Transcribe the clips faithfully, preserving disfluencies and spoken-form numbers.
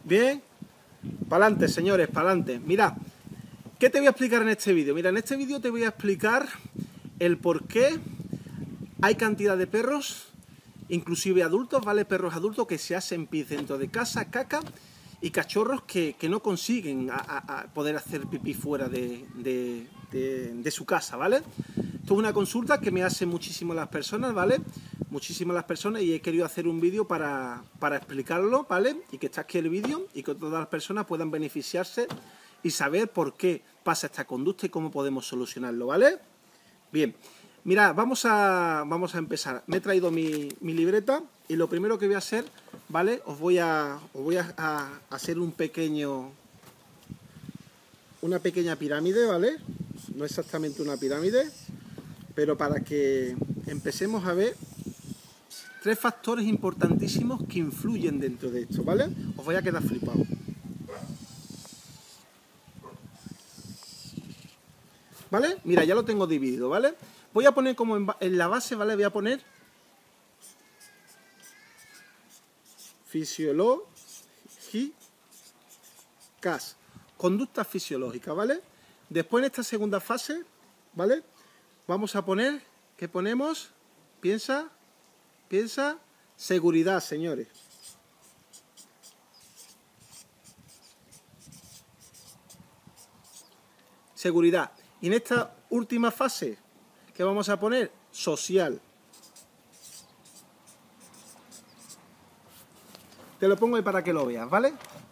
Bien, para adelante, señores, para adelante. Mira, ¿qué te voy a explicar en este vídeo? Mira, en este vídeo te voy a explicar el por qué hay cantidad de perros, inclusive adultos, ¿vale? Perros adultos que se hacen pis dentro de casa, caca, y cachorros que, que no consiguen a, a, a poder hacer pipí fuera de, de, de, de su casa, ¿vale? Esto es una consulta que me hacen muchísimo las personas, ¿vale? Muchísimas las personas, y he querido hacer un vídeo para, para explicarlo, ¿vale? Y que está aquí el vídeo y que todas las personas puedan beneficiarse y saber por qué pasa esta conducta y cómo podemos solucionarlo, ¿vale? Bien, mirad, vamos a, vamos a empezar. Me he traído mi, mi libreta y lo primero que voy a hacer, ¿vale? Os voy a, os voy a, a hacer un pequeño, una pequeña pirámide, ¿vale? No exactamente una pirámide, pero para que empecemos a ver tres factores importantísimos que influyen dentro de esto, ¿vale? Os voy a quedar flipado. ¿Vale? Mira, ya lo tengo dividido, ¿vale? Voy a poner como en, en la base, ¿vale? Voy a poner fisiológicas, conductas fisiológicas, ¿vale? Después en esta segunda fase, ¿vale? Vamos a poner, ¿qué ponemos? Piensa, piensa, seguridad, señores. Seguridad. Y en esta última fase, ¿qué vamos a poner? Social. Te lo pongo ahí para que lo veas, ¿vale?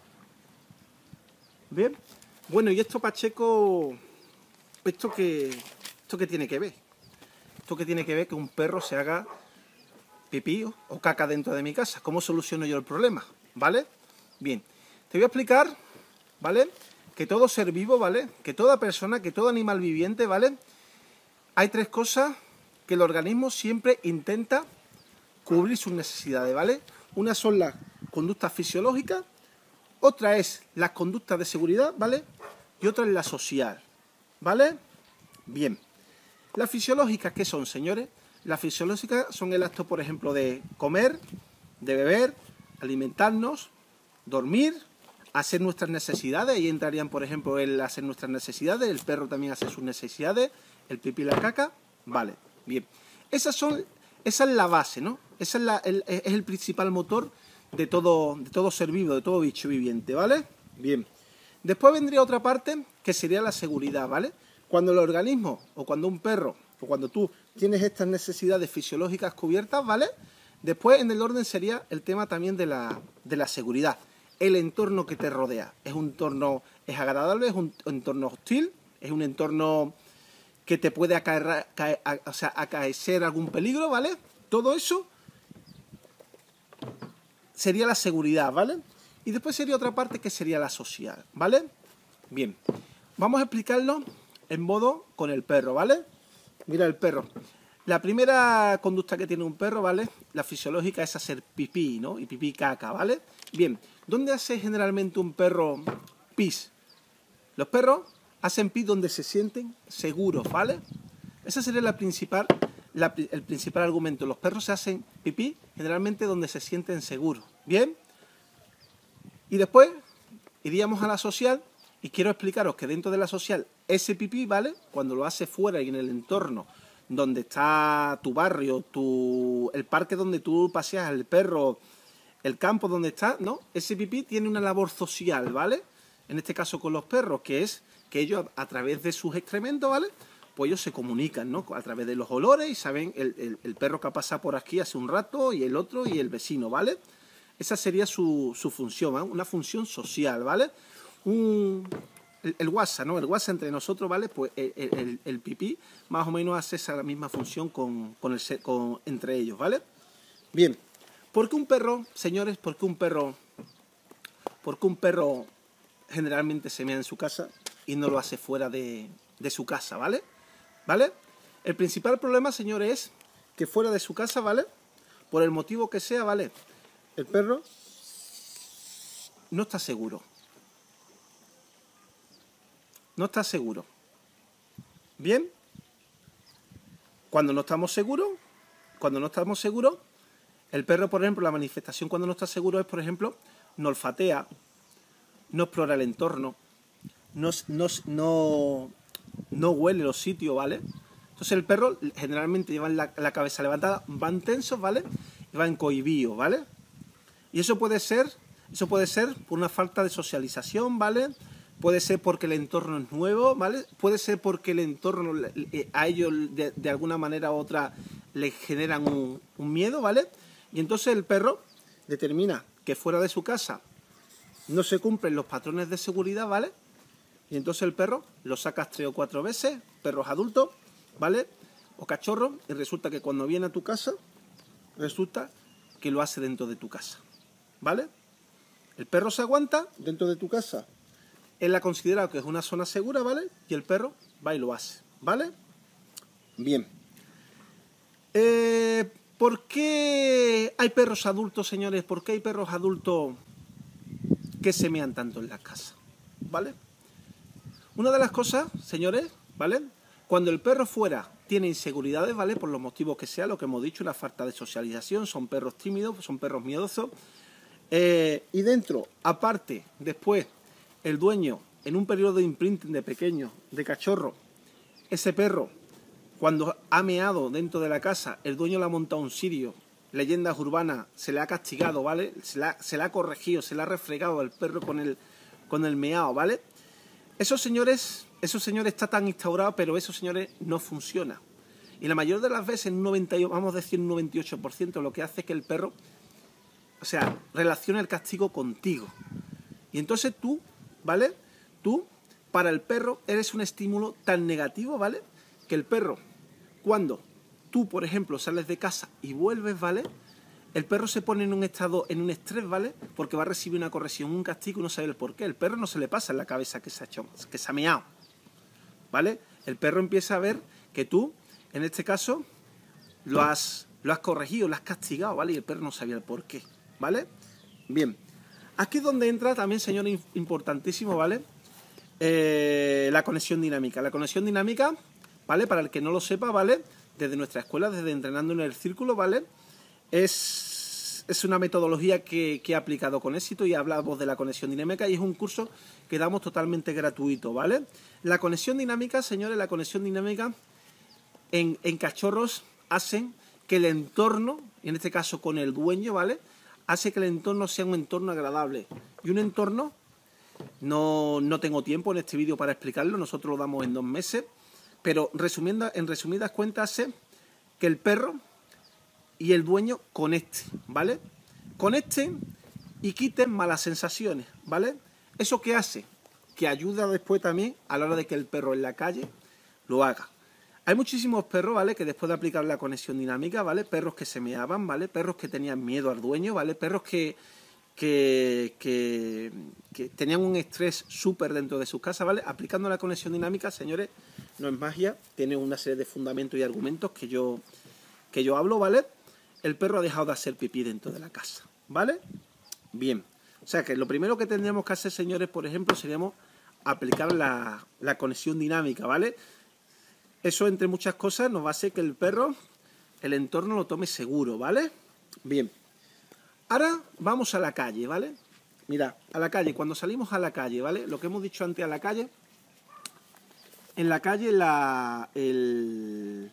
Bien. Bueno, y esto, Pacheco, ¿esto qué, esto qué tiene que ver? Esto qué tiene que ver que un perro se haga pipí o caca dentro de mi casa. ¿Cómo soluciono yo el problema? ¿Vale? Bien. Te voy a explicar, ¿vale? Que todo ser vivo, ¿vale? Que toda persona, que todo animal viviente, ¿vale? Hay tres cosas que el organismo siempre intenta cubrir sus necesidades, ¿vale? Una son las conductas fisiológicas, otra es las conductas de seguridad, ¿vale? Y otra es la social, ¿vale? Bien. Las fisiológicas, ¿qué son, señores? Las fisiológicas son el acto, por ejemplo, de comer, de beber, alimentarnos, dormir, hacer nuestras necesidades. Ahí entrarían, por ejemplo, el hacer nuestras necesidades, el perro también hace sus necesidades, el pipí y la caca. Vale, bien. Esas son, esa es la base, ¿no? Esa es, la, el, es el principal motor de todo, de todo ser vivo, de todo bicho viviente, ¿vale? Bien. Después vendría otra parte que sería la seguridad, ¿vale? Cuando el organismo, o cuando un perro, o cuando tú tienes estas necesidades fisiológicas cubiertas, ¿vale? Después en el orden sería el tema también de la, de la seguridad. El entorno que te rodea. ¿Es un entorno es agradable? ¿Es un entorno hostil? ¿Es un entorno que te puede acaer, caer, a, o sea, acaecer algún peligro? ¿Vale? Todo eso sería la seguridad, ¿vale? Y después sería otra parte que sería la social, ¿vale? Bien, vamos a explicarlo en modo con el perro, ¿vale? Mira el perro. La primera conducta que tiene un perro, ¿vale? La fisiológica es hacer pipí, ¿no? Y pipí caca, ¿vale? Bien, ¿dónde hace generalmente un perro pis? Los perros hacen pis donde se sienten seguros, ¿vale? Ese sería la principal, la, el principal argumento. Los perros se hacen pipí generalmente donde se sienten seguros, ¿bien? Y después iríamos a la social y quiero explicaros que dentro de la social ese pipí, ¿vale? Cuando lo hace fuera y en el entorno donde está tu barrio, tu, el parque donde tú paseas el perro, el campo donde está, ¿no? Ese pipí tiene una labor social, ¿vale? En este caso con los perros, que es que ellos a través de sus excrementos, ¿vale? Pues ellos se comunican, ¿no? A través de los olores y saben el, el, el perro que ha pasado por aquí hace un rato y el otro y el vecino, ¿vale? Esa sería su, su función, ¿vale? Una función social, ¿vale? Un... El, el WhatsApp, ¿no? El WhatsApp entre nosotros, ¿vale? Pues el, el, el pipí más o menos hace esa misma función con, con el, con, entre ellos, ¿vale? Bien. ¿Por qué un perro, señores, por qué un perro, por qué un perro generalmente se mea en su casa y no lo hace fuera de, de su casa, ¿vale? ¿Vale? El principal problema, señores, es que fuera de su casa, ¿vale? Por el motivo que sea, ¿vale? El perro no está seguro. No está seguro. ¿Bien? Cuando no estamos seguros, cuando no estamos seguros, el perro, por ejemplo, la manifestación cuando no está seguro es, por ejemplo, no olfatea, no explora el entorno, no, no, no, no huele los sitios, ¿vale? Entonces el perro generalmente lleva la, la cabeza levantada, van tensos, ¿vale? Y van cohibidos, ¿vale? Y eso puede ser, eso puede ser por una falta de socialización, ¿vale? Puede ser porque el entorno es nuevo, ¿vale? Puede ser porque el entorno a ellos de, de alguna manera u otra les generan un, un miedo, ¿vale? Y entonces el perro determina que fuera de su casa no se cumplen los patrones de seguridad, ¿vale? Y entonces el perro lo sacas tres o cuatro veces, perros adultos, ¿vale? O cachorros, y resulta que cuando viene a tu casa, resulta que lo hace dentro de tu casa, ¿vale? El perro se aguanta dentro de tu casa. Él ha considerado que es una zona segura, ¿vale? Y el perro va y lo hace, ¿vale? Bien. Eh, ¿Por qué hay perros adultos, señores? ¿Por qué hay perros adultos que se mean tanto en la casa? ¿Vale? Una de las cosas, señores, ¿vale? Cuando el perro fuera tiene inseguridades, ¿vale? Por los motivos que sea, lo que hemos dicho, una falta de socialización, son perros tímidos, son perros miedosos. Eh, y dentro, aparte, después, el dueño, en un periodo de imprinting de pequeño, de cachorro, ese perro, cuando ha meado dentro de la casa, el dueño le ha montado un sirio, leyendas urbanas, se le ha castigado, ¿vale? Se le ha, se le ha corregido, se le ha refregado al perro con el, con el meao, ¿vale? Esos señores, esos señores está tan instaurado, pero esos señores no funcionan. Y la mayor de las veces, un noventa, vamos a decir un noventa y ocho por ciento, lo que hace es que el perro, o sea, relaciona el castigo contigo. Y entonces tú, ¿vale? Tú, para el perro, eres un estímulo tan negativo, ¿vale? Que el perro, cuando tú, por ejemplo, sales de casa y vuelves, ¿vale? El perro se pone en un estado, en un estrés, ¿vale? Porque va a recibir una corrección, un castigo y no sabe el por qué. El perro no se le pasa en la cabeza que se ha hecho, que se ha meado, ¿vale? El perro empieza a ver que tú, en este caso, lo has, lo has corregido, lo has castigado, ¿vale? Y el perro no sabía el por qué, ¿vale? Bien. Aquí es donde entra también, señor, importantísimo, ¿vale? Eh, la conexión dinámica. La conexión dinámica, ¿vale? Para el que no lo sepa, ¿vale? Desde nuestra escuela, desde Entrenando en el Círculo, ¿vale? Es, es una metodología que, que he aplicado con éxito y hablamos de la conexión dinámica y es un curso que damos totalmente gratuito, ¿vale? La conexión dinámica, señores, la conexión dinámica en, en cachorros hacen que el entorno, en este caso con el dueño, ¿vale? Hace que el entorno sea un entorno agradable. Y un entorno, no, no tengo tiempo en este vídeo para explicarlo, nosotros lo damos en dos meses, pero resumiendo, en resumidas cuentas hace que el perro y el dueño conecten, ¿vale? Conecten y quiten malas sensaciones, ¿vale? ¿Eso qué hace? Que ayuda después también a la hora de que el perro en la calle lo haga. Hay muchísimos perros, ¿vale? Que después de aplicar la conexión dinámica, ¿vale? Perros que se meaban, ¿vale? Perros que tenían miedo al dueño, ¿vale? Perros que, que, que, que tenían un estrés súper dentro de sus casas, ¿vale? Aplicando la conexión dinámica, señores, no es magia, tiene una serie de fundamentos y argumentos que yo, que yo hablo, ¿vale? El perro ha dejado de hacer pipí dentro de la casa, ¿vale? Bien. O sea que lo primero que tendríamos que hacer, señores, por ejemplo, seríamos aplicar la, la conexión dinámica, ¿vale? Eso, entre muchas cosas, nos va a hacer que el perro, el entorno lo tome seguro, ¿vale? Bien. Ahora vamos a la calle, ¿vale? Mira, a la calle, cuando salimos a la calle, ¿vale? Lo que hemos dicho antes a la calle, en la calle la, el,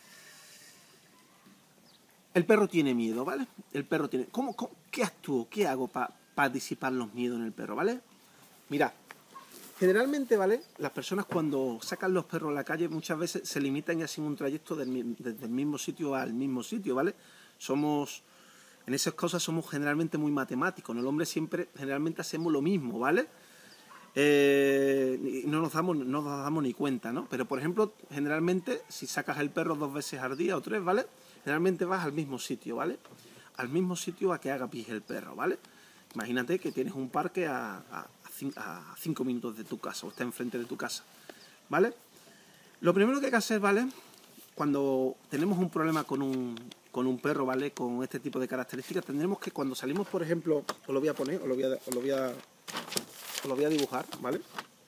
el perro tiene miedo, ¿vale? El perro tiene... ¿Cómo, cómo qué actúo? ¿Qué hago para pa disipar los miedos en el perro, ¿vale? Mira. Generalmente, ¿vale? Las personas cuando sacan los perros a la calle muchas veces se limitan y hacen un trayecto del, desde el mismo sitio al mismo sitio, ¿vale? Somos, en esas cosas somos generalmente muy matemáticos, ¿no? El hombre siempre, generalmente hacemos lo mismo, ¿vale? Eh, y no nos damos, no nos damos ni cuenta, ¿no? Pero, por ejemplo, generalmente, si sacas el perro dos veces al día o tres, ¿vale? Generalmente vas al mismo sitio, ¿vale? Al mismo sitio a que haga pis el perro, ¿vale? Imagínate que tienes un parque a... a a cinco minutos de tu casa o está enfrente de tu casa, ¿vale? Lo primero que hay que hacer, ¿vale? Cuando tenemos un problema con un, con un perro, ¿vale? Con este tipo de características, tendremos que cuando salimos, por ejemplo, os lo voy a poner, os lo voy a, os lo voy a, os lo voy a dibujar, ¿vale?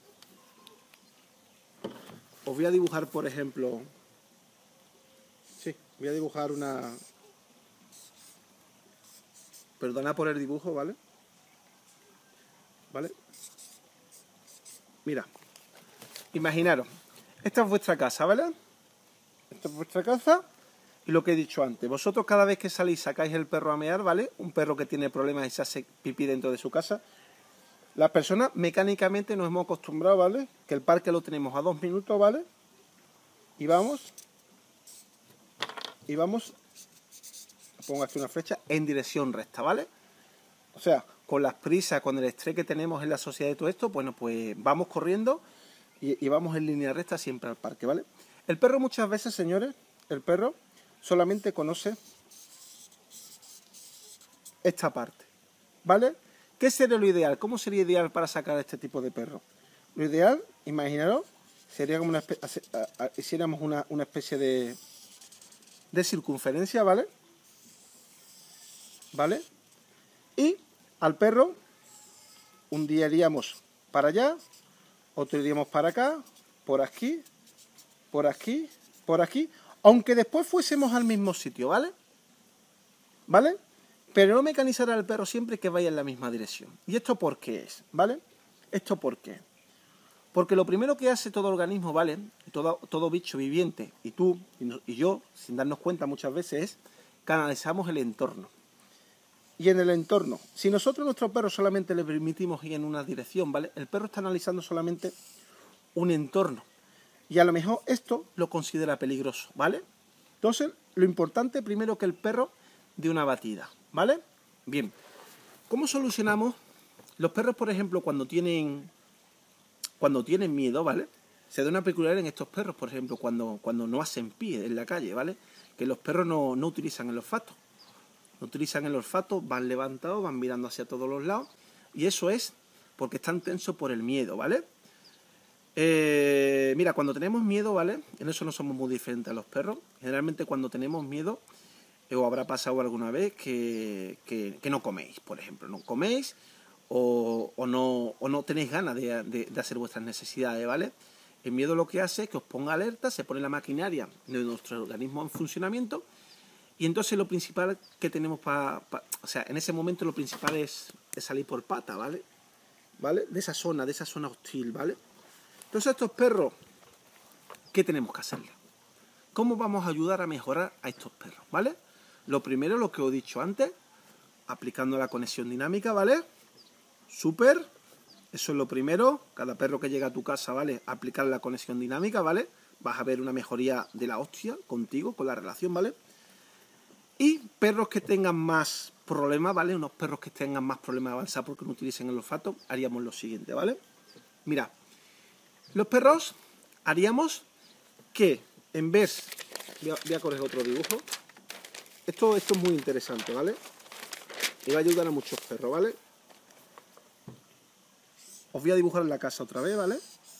Os voy a dibujar, por ejemplo, sí, voy a dibujar una, perdona por el dibujo, ¿vale? ¿Vale? Mira, imaginaros, esta es vuestra casa, ¿vale? Esta es vuestra casa y lo que he dicho antes, vosotros cada vez que salís sacáis el perro a mear, ¿vale? Un perro que tiene problemas y se hace pipí dentro de su casa. Las personas mecánicamente nos hemos acostumbrado, ¿vale? Que el parque lo tenemos a dos minutos, ¿vale? Y vamos, y vamos, pongo aquí una flecha, en dirección recta, ¿vale? O sea, con las prisas, con el estrés que tenemos en la sociedad de todo esto, bueno, pues vamos corriendo y, y vamos en línea recta siempre al parque, ¿vale? El perro muchas veces, señores, el perro solamente conoce esta parte, ¿vale? ¿Qué sería lo ideal? ¿Cómo sería ideal para sacar a este tipo de perro? Lo ideal, imaginaros, sería como una especie, hiciéramos una, una especie de, de circunferencia, ¿vale? ¿Vale? Y al perro, un día iríamos para allá, otro iríamos para acá, por aquí, por aquí, por aquí, aunque después fuésemos al mismo sitio, ¿vale? ¿Vale? Pero no mecanizar al perro siempre que vaya en la misma dirección. ¿Y esto por qué es? ¿Vale? ¿Esto por qué? Porque lo primero que hace todo organismo, ¿vale? Todo, todo bicho viviente, y tú y, no, y yo, sin darnos cuenta muchas veces, es canalizamos el entorno. Y en el entorno, si nosotros a nuestro perro solamente le permitimos ir en una dirección, ¿vale? El perro está analizando solamente un entorno. Y a lo mejor esto lo considera peligroso, ¿vale? Entonces, lo importante primero que el perro dé una batida, ¿vale? Bien, ¿cómo solucionamos? Los perros, por ejemplo, cuando tienen cuando tienen miedo, ¿vale? Se da una peculiaridad en estos perros, por ejemplo, cuando, cuando no hacen pie en la calle, ¿vale? Que los perros no, no utilizan el olfato. No utilizan el olfato, van levantados, van mirando hacia todos los lados. Y eso es porque están tensos por el miedo, ¿vale? Eh, mira, cuando tenemos miedo, ¿vale? En eso no somos muy diferentes a los perros. Generalmente cuando tenemos miedo, eh, os habrá pasado alguna vez que, que, que no coméis, por ejemplo. No coméis o, o, no, o no tenéis ganas de, de, de hacer vuestras necesidades, ¿vale? El miedo lo que hace es que os ponga alerta, se pone la maquinaria de nuestro organismo en funcionamiento y entonces lo principal que tenemos para... Pa, o sea, en ese momento lo principal es, es salir por pata, ¿vale? ¿Vale? De esa zona, de esa zona hostil, ¿vale? Entonces estos perros, ¿qué tenemos que hacerle? ¿Cómo vamos a ayudar a mejorar a estos perros? ¿Vale? Lo primero, lo que os he dicho antes, aplicando la conexión dinámica, ¿vale? Súper, eso es lo primero. Cada perro que llega a tu casa, ¿vale? Aplicar la conexión dinámica, ¿vale? Vas a ver una mejoría de la hostia contigo, con la relación, ¿vale? Y perros que tengan más problemas, ¿vale? Unos perros que tengan más problemas de avanzar porque no utilicen el olfato, haríamos lo siguiente, ¿vale? Mira, los perros haríamos que en vez... Voy a, voy a corregir otro dibujo. Esto, esto es muy interesante, ¿vale? Y va a ayudar a muchos perros, ¿vale? Os voy a dibujar en la casa otra vez, ¿vale?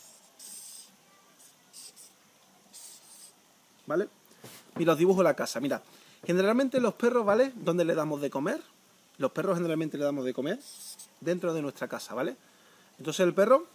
¿Vale? Mira, os dibujo la casa, mira. Generalmente los perros, ¿vale? ¿Dónde le damos de comer? Los perros generalmente le damos de comer dentro de nuestra casa, ¿vale? Entonces el perro,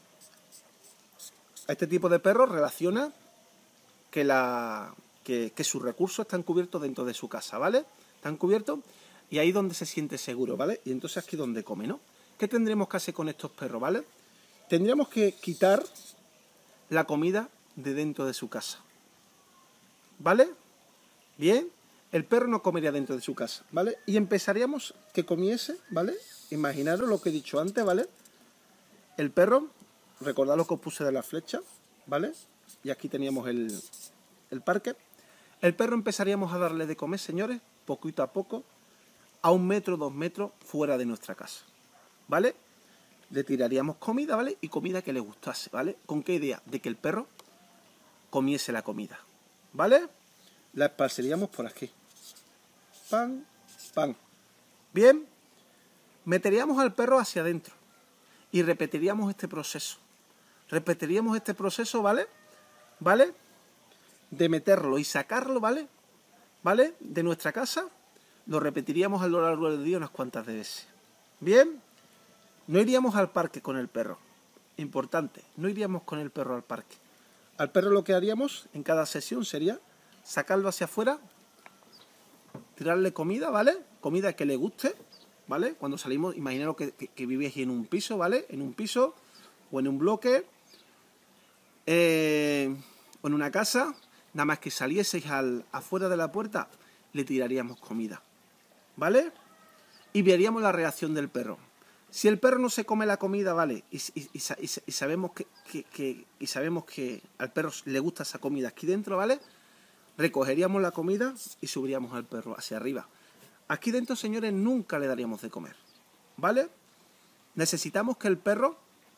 a este tipo de perros relaciona que, la, que, que sus recursos están cubiertos dentro de su casa, ¿vale? Están cubiertos y ahí donde se siente seguro, ¿vale? Y entonces aquí donde come, ¿no? ¿Qué tendremos que hacer con estos perros, ¿vale? Tendríamos que quitar la comida de dentro de su casa, ¿vale? Bien, el perro no comería dentro de su casa, ¿vale? Y empezaríamos que comiese, ¿vale? Imaginaros lo que he dicho antes, ¿vale? El perro, recordad lo que os puse de la flecha, ¿vale? Y aquí teníamos el, el parque. El perro empezaríamos a darle de comer, señores, poquito a poco, a un metro, dos metros fuera de nuestra casa, ¿vale? Le tiraríamos comida, ¿vale? Y comida que le gustase, ¿vale? ¿Con qué idea? De que el perro comiese la comida, ¿vale? La esparceríamos por aquí. Pan, pan. Bien, meteríamos al perro hacia adentro y repetiríamos este proceso. Repetiríamos este proceso, ¿vale? ¿Vale? De meterlo y sacarlo, ¿vale? ¿Vale? De nuestra casa. Lo repetiríamos a lo largo del día unas cuantas veces. Bien, no iríamos al parque con el perro. Importante, no iríamos con el perro al parque. Al perro lo que haríamos en cada sesión sería sacarlo hacia afuera, tirarle comida, ¿vale? Comida que le guste, ¿vale? Cuando salimos, imaginaros que, que, que vivéis en un piso, ¿vale? En un piso, o en un bloque, eh, o en una casa, nada más que salieseis al, afuera de la puerta, le tiraríamos comida, ¿vale? Y veríamos la reacción del perro. Si el perro no se come la comida, ¿vale? Y, y, y, y sabemos que, que, que, y sabemos que al perro le gusta esa comida aquí dentro, ¿vale? Recogeríamos la comida y subiríamos al perro hacia arriba. Aquí dentro, señores, nunca le daríamos de comer, ¿vale? Necesitamos que el perro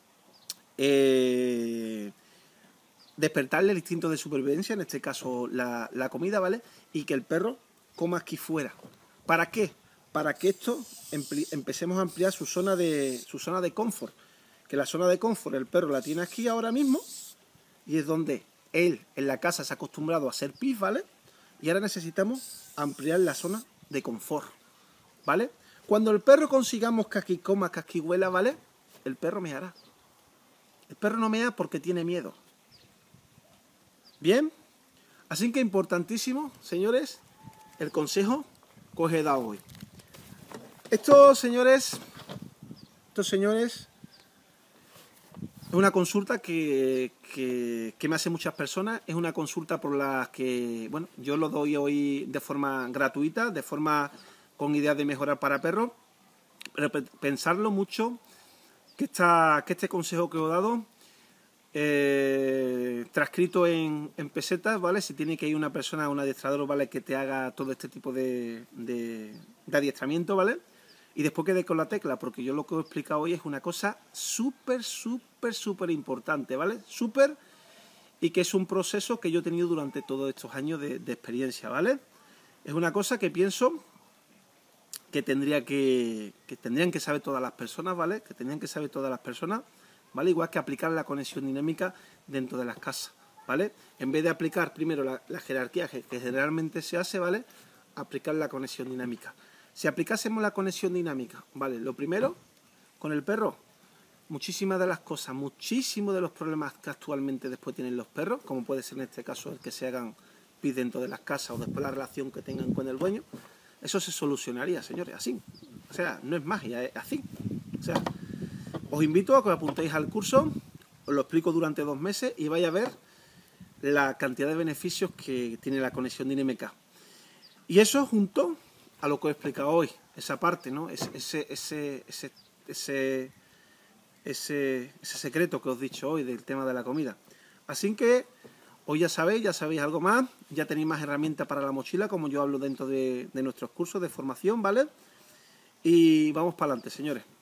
eh, despertarle el instinto de supervivencia, en este caso la, la comida, ¿vale? Y que el perro coma aquí fuera. ¿Para qué? Para que esto empecemos a ampliar su zona de su zona de confort. Que la zona de confort el perro la tiene aquí ahora mismo y es donde él en la casa se ha acostumbrado a hacer pis, ¿vale? Y ahora necesitamos ampliar la zona de confort, ¿vale? Cuando el perro consigamos que aquí coma, que aquí huela, ¿vale? El perro meará. El perro no mea porque tiene miedo. ¿Bien? Así que importantísimo, señores, el consejo que os he dado hoy. Esto, señores, estos señores, es una consulta que, que, que me hacen muchas personas. Es una consulta por la que, bueno, yo lo doy hoy de forma gratuita, de forma con ideas de mejorar para perros. Pero pensarlo mucho, que, esta, que este consejo que os he dado, eh, transcrito en, en pesetas, ¿vale? Si tiene que ir una persona, un adiestrador, ¿vale? Que te haga todo este tipo de, de, de adiestramiento, ¿vale? Y después quedé con la tecla, porque yo lo que os he explicado hoy es una cosa súper, súper, súper importante, ¿vale? Súper, y que es un proceso que yo he tenido durante todos estos años de, de experiencia, ¿vale? Es una cosa que pienso que, tendría que, que tendrían que saber todas las personas, ¿vale? Que tendrían que saber todas las personas, ¿vale? Igual que aplicar la conexión dinámica dentro de las casas, ¿vale? En vez de aplicar primero la, la jerarquía que, que generalmente se hace, ¿vale? Aplicar la conexión dinámica. Si aplicásemos la conexión dinámica, ¿vale? Lo primero, con el perro, muchísimas de las cosas, muchísimos de los problemas que actualmente después tienen los perros, como puede ser en este caso el que se hagan pis dentro de las casas o después la relación que tengan con el dueño, eso se solucionaría, señores, así. O sea, no es magia, es así. O sea, os invito a que os apuntéis al curso, os lo explico durante dos meses y vais a ver la cantidad de beneficios que tiene la conexión dinámica. Y eso junto a lo que os he explicado hoy, esa parte, ¿no? Ese, ese, ese, ese, ese, ese, ese secreto que os he dicho hoy del tema de la comida. Así que hoy ya sabéis, ya sabéis algo más, ya tenéis más herramientas para la mochila, como yo hablo dentro de, de nuestros cursos de formación, ¿vale? Y vamos para adelante, señores.